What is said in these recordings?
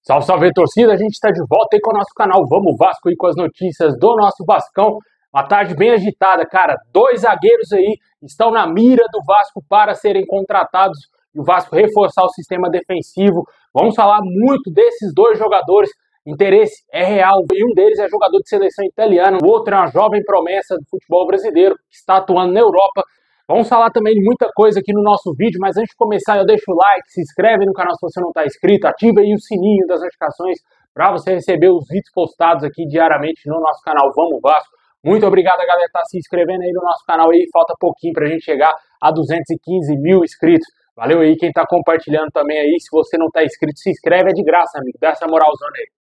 Salve, salve, torcida! A gente está de volta aí com o nosso canal Vamos Vasco aí com as notícias do nosso Vascão. Uma tarde bem agitada, cara. 2 zagueiros aí estão na mira do Vasco para serem contratados e o Vasco reforçar o sistema defensivo. Vamos falar muito desses 2 jogadores. Interesse é real e um deles é jogador de seleção italiana, o outro é uma jovem promessa do futebol brasileiro que está atuando na Europa. Vamos falar também de muita coisa aqui no nosso vídeo, mas antes de começar, eu deixo o like, se inscreve no canal se você não está inscrito, ativa aí o sininho das notificações para você receber os vídeos postados aqui diariamente no nosso canal Vamos Vasco. Muito obrigado a galera que está se inscrevendo aí no nosso canal aí, falta pouquinho para a gente chegar a 215 mil inscritos. Valeu aí quem está compartilhando também aí, se você não está inscrito, se inscreve, é de graça, amigo, dá essa moralzona aí.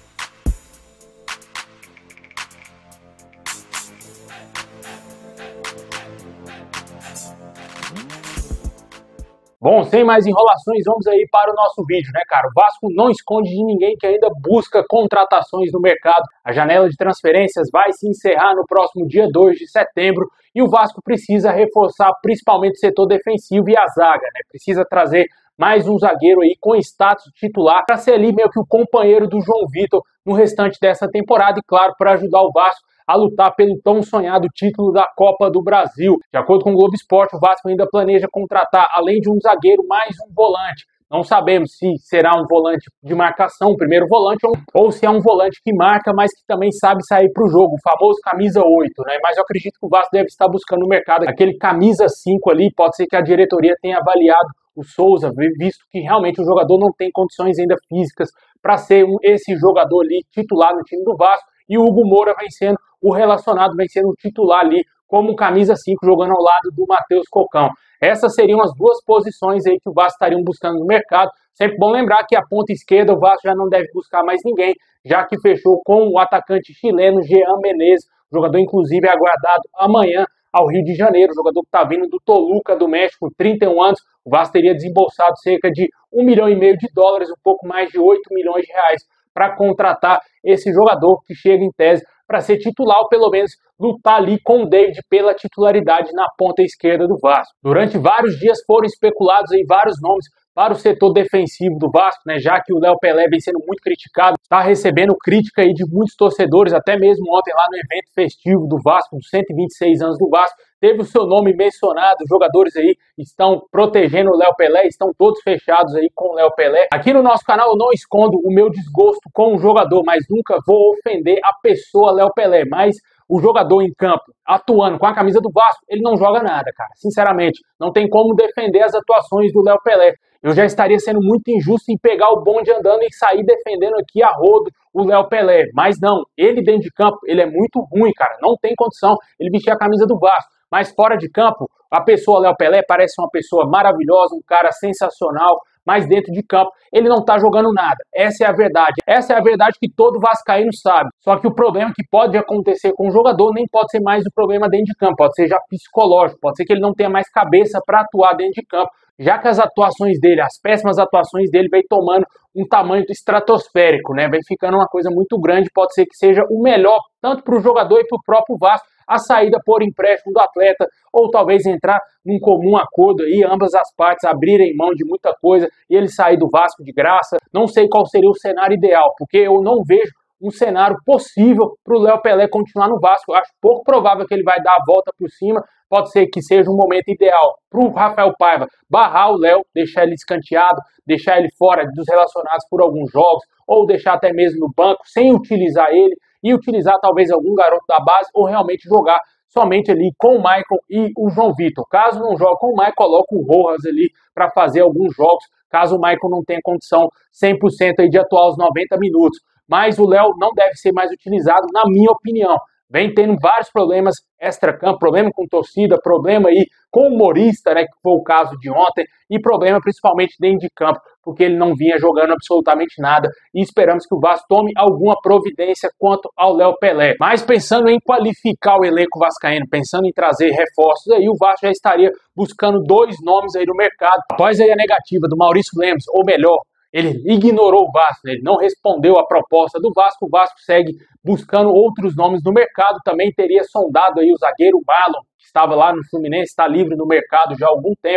Bom, sem mais enrolações, vamos aí para o nosso vídeo, né, cara? O Vasco não esconde de ninguém que ainda busca contratações no mercado. A janela de transferências vai se encerrar no próximo dia 2 de setembro e o Vasco precisa reforçar principalmente o setor defensivo e a zaga, né? Precisa trazer mais um zagueiro aí com status titular para ser ali meio que o companheiro do João Vitor no restante dessa temporada e, claro, para ajudar o Vasco a lutar pelo tão sonhado título da Copa do Brasil. De acordo com o Globo Esporte, o Vasco ainda planeja contratar, além de um zagueiro, mais um volante. Não sabemos se será um volante de marcação, primeiro volante, ou se é um volante que marca, mas que também sabe sair para o jogo, o famoso camisa 8, né? Mas eu acredito que o Vasco deve estar buscando no mercado aquele camisa 5 ali, pode ser que a diretoria tenha avaliado o Souza, visto que realmente o jogador não tem condições ainda físicas para ser esse jogador ali titular no time do Vasco, e o Hugo Moura vem sendo o relacionado, vem sendo o titular ali como camisa 5, jogando ao lado do Matheus Cocão. Essas seriam as 2 posições aí que o Vasco estariam buscando no mercado. Sempre bom lembrar que a ponta esquerda o Vasco já não deve buscar mais ninguém, já que fechou com o atacante chileno Jean Menezes, jogador inclusive é aguardado amanhã ao Rio de Janeiro, jogador que está vindo do Toluca do México, 31 anos, o Vasco teria desembolsado cerca de $1,5 milhão de dólares, um pouco mais de 8 milhões de reais, para contratar esse jogador que chega em tese para ser titular ou pelo menos lutar ali com o David pela titularidade na ponta esquerda do Vasco. Durante vários dias foram especulados aí vários nomes para o setor defensivo do Vasco, né, já que o Léo Pelé vem sendo muito criticado, está recebendo crítica aí de muitos torcedores, até mesmo ontem lá no evento festivo do Vasco, dos 126 anos do Vasco, teve o seu nome mencionado, os jogadores aí estão protegendo o Léo Pelé, estão todos fechados aí com o Léo Pelé. Aqui no nosso canal eu não escondo o meu desgosto com o jogador, mas nunca vou ofender a pessoa Léo Pelé, mas o jogador em campo, atuando com a camisa do Vasco, ele não joga nada, cara. Sinceramente, não tem como defender as atuações do Léo Pelé. Eu já estaria sendo muito injusto em pegar o bonde andando e sair defendendo aqui a rodo o Léo Pelé. Mas não, ele dentro de campo, ele é muito ruim, cara. Não tem condição ele vestir a camisa do Vasco. Mas fora de campo, a pessoa Léo Pelé parece uma pessoa maravilhosa, um cara sensacional, mas dentro de campo ele não tá jogando nada. Essa é a verdade. Essa é a verdade que todo vascaíno sabe. Só que o problema que pode acontecer com o jogador nem pode ser mais o problema dentro de campo, pode ser já psicológico, pode ser que ele não tenha mais cabeça para atuar dentro de campo, já que as atuações dele, as péssimas atuações dele, vem tomando um tamanho estratosférico, né? Vem ficando uma coisa muito grande, pode ser que seja o melhor, tanto para o jogador e para o próprio Vasco, a saída por empréstimo do atleta, ou talvez entrar num comum acordo aí, ambas as partes abrirem mão de muita coisa e ele sair do Vasco de graça. Não sei qual seria o cenário ideal, porque eu não vejo um cenário possível para o Léo Pelé continuar no Vasco. Eu acho pouco provável que ele vai dar a volta por cima. Pode ser que seja um momento ideal para o Rafael Paiva barrar o Léo, deixar ele escanteado, deixar ele fora dos relacionados por alguns jogos, ou deixar até mesmo no banco, sem utilizar ele, e utilizar talvez algum garoto da base, ou realmente jogar somente ali com o Michael e o João Vitor. Caso não jogue com o Michael, coloca o Rojas ali para fazer alguns jogos, caso o Michael não tenha condição 100% aí de atuar os 90 minutos. Mas o Léo não deve ser mais utilizado, na minha opinião. Vem tendo vários problemas extra-campo, problema com torcida, problema aí com humorista, né, que foi o caso de ontem, e problema principalmente dentro de campo, porque ele não vinha jogando absolutamente nada, e esperamos que o Vasco tome alguma providência quanto ao Léo Pelé. Mas pensando em qualificar o elenco vascaíno, pensando em trazer reforços, aí o Vasco já estaria buscando 2 nomes aí no mercado. Após aí a negativa do Maurício Lemos, ou melhor, ele ignorou o Vasco, né? Ele não respondeu a proposta do Vasco, o Vasco segue buscando outros nomes no mercado, também teria sondado aí o zagueiro Marlon, que estava lá no Fluminense, está livre no mercado já há algum tempo,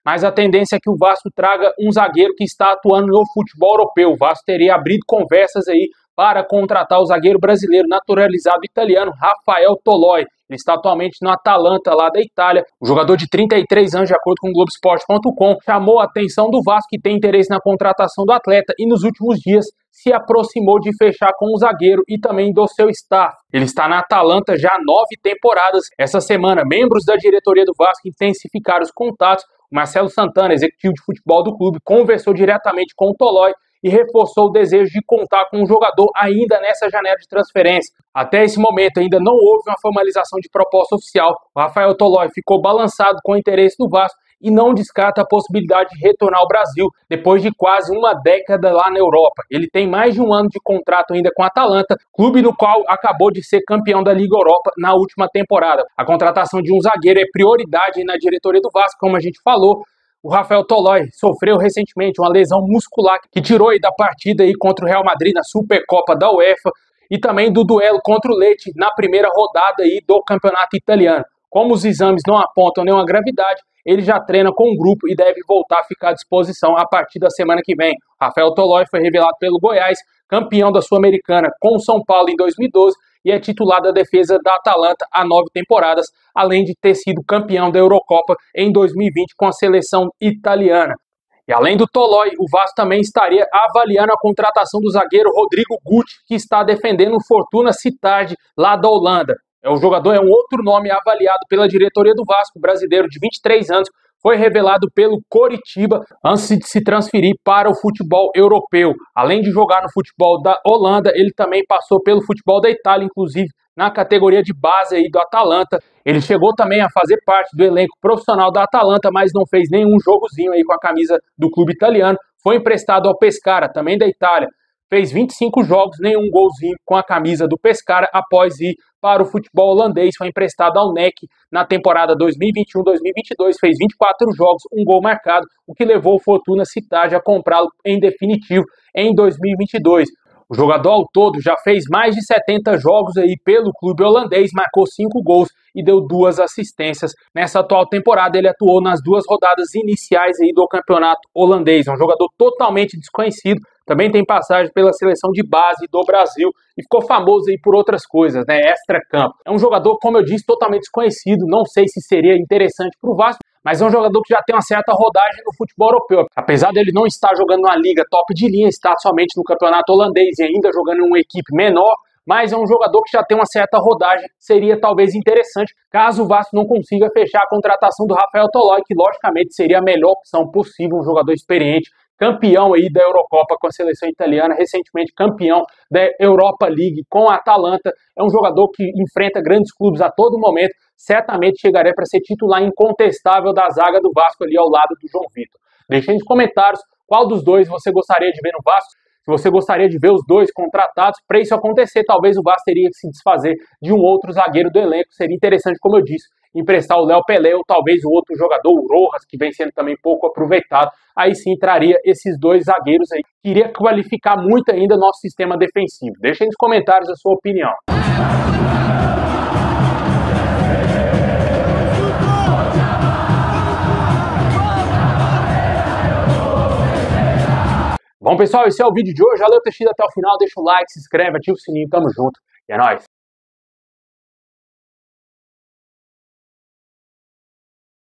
mas a tendência é que o Vasco traga um zagueiro que está atuando no futebol europeu. O Vasco teria abrido conversas aí para contratar o zagueiro brasileiro naturalizado italiano Rafael Toloi. Ele está atualmente no Atalanta, lá da Itália. O jogador de 33 anos, de acordo com o Globoesporte.com, chamou a atenção do Vasco, que tem interesse na contratação do atleta, e nos últimos dias se aproximou de fechar com o zagueiro e também do seu staff. Ele está na Atalanta já há 9 temporadas. Essa semana, membros da diretoria do Vasco intensificaram os contatos. O Marcelo Santana, executivo de futebol do clube, conversou diretamente com o Toloi e reforçou o desejo de contar com o jogador ainda nessa janela de transferência. Até esse momento ainda não houve uma formalização de proposta oficial. O Rafael Toloi ficou balançado com o interesse do Vasco e não descarta a possibilidade de retornar ao Brasil depois de quase uma década lá na Europa. Ele tem mais de um ano de contrato ainda com a Atalanta, clube no qual acabou de ser campeão da Liga Europa na última temporada. A contratação de um zagueiro é prioridade na diretoria do Vasco, como a gente falou. O Rafael Toloi sofreu recentemente uma lesão muscular que tirou aí da partida aí contra o Real Madrid na Supercopa da UEFA e também do duelo contra o Lecce na primeira rodada aí do campeonato italiano. Como os exames não apontam nenhuma gravidade, ele já treina com o grupo e deve voltar a ficar à disposição a partir da semana que vem. Rafael Toloi foi revelado pelo Goiás, campeão da Sul-Americana com o São Paulo em 2012 e é titular da defesa da Atalanta há 9 temporadas, além de ter sido campeão da Eurocopa em 2020 com a seleção italiana. E além do Toloi, o Vasco também estaria avaliando a contratação do zagueiro Rodrigo Guti, que está defendendo o Fortuna Sittard lá da Holanda. O jogador é um outro nome avaliado pela diretoria do Vasco, brasileiro de 23 anos, foi revelado pelo Coritiba antes de se transferir para o futebol europeu. Além de jogar no futebol da Holanda, ele também passou pelo futebol da Itália, inclusive na categoria de base aí do Atalanta. Ele chegou também a fazer parte do elenco profissional da Atalanta, mas não fez nenhum jogozinho aí com a camisa do clube italiano. Foi emprestado ao Pescara, também da Itália. Fez 25 jogos, nenhum golzinho com a camisa do Pescara após ir para o futebol holandês. Foi emprestado ao NEC na temporada 2021-2022, fez 24 jogos, um gol marcado, o que levou o Fortuna Sittard a comprá-lo em definitivo em 2022. O jogador ao todo já fez mais de 70 jogos aí pelo clube holandês, marcou 5 gols e deu 2 assistências. Nessa atual temporada ele atuou nas 2 rodadas iniciais aí do campeonato holandês. É um jogador totalmente desconhecido, também tem passagem pela seleção de base do Brasil e ficou famoso aí por outras coisas, né? Extra-campo. É um jogador, como eu disse, totalmente desconhecido, não sei se seria interessante para o Vasco, mas é um jogador que já tem uma certa rodagem no futebol europeu. Apesar dele não estar jogando numa liga top de linha, está somente no campeonato holandês e ainda jogando em uma equipe menor, mas é um jogador que já tem uma certa rodagem, seria talvez interessante caso o Vasco não consiga fechar a contratação do Rafael Toloi, que logicamente seria a melhor opção possível, um jogador experiente, campeão aí da Eurocopa com a seleção italiana, recentemente campeão da Europa League com a Atalanta. É um jogador que enfrenta grandes clubes a todo momento, certamente chegaria para ser titular incontestável da zaga do Vasco ali ao lado do João Vitor. Deixe aí nos comentários qual dos dois você gostaria de ver no Vasco. Se você gostaria de ver os dois contratados, para isso acontecer, talvez o Vasco teria que se desfazer de um outro zagueiro do elenco. Seria interessante, como eu disse, emprestar o Léo Pelé ou talvez o outro jogador, o Rojas, que vem sendo também pouco aproveitado. Aí sim traria esses 2 zagueiros aí. Queria qualificar muito ainda nosso sistema defensivo. Deixa aí nos comentários a sua opinião. Bom, pessoal, esse é o vídeo de hoje. Valeu ter assistido até o final. Deixa o like, se inscreve, ativa o sininho. Tamo junto. E é nóis.